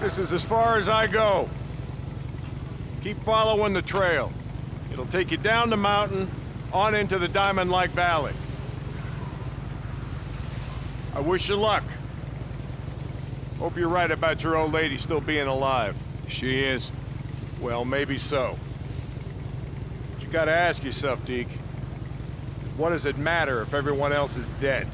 This is as far as I go. Keep following the trail. It'll take you down the mountain, on into the Diamond Lake Valley. I wish you luck. Hope you're right about your old lady still being alive. She is. Well, maybe so. But you gotta ask yourself, Deke. What does it matter if everyone else is dead?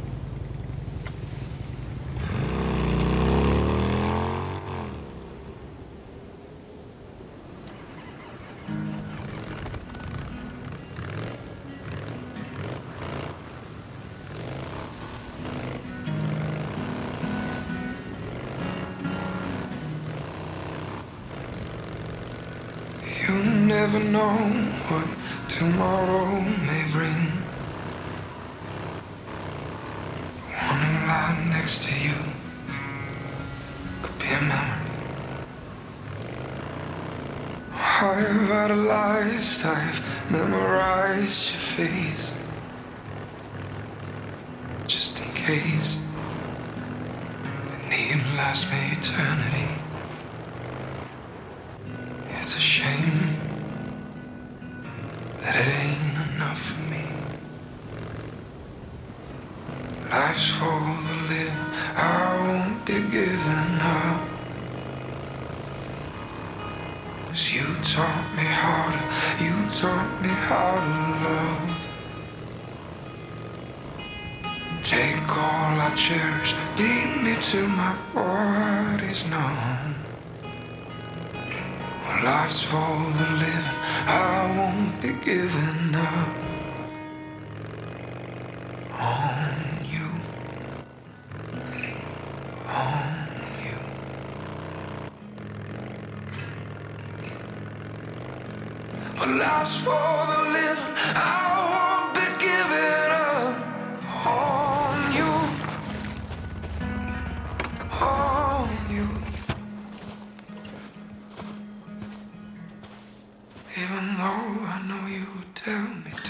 You never know what tomorrow may bring. One lie next to you could be a memory. I've idolized, I've memorized your face, just in case it need last me eternity. It's a shame that it ain't enough for me. Life's for the living, I won't be giving up. 'Cause you taught me how to love. Take all I cherish, beat me till my body's numb. Life's for the living, I won't be giving up on you, on you. Well, life's for the living, I won't be giving up on you, on you. Even though I know you tell me to.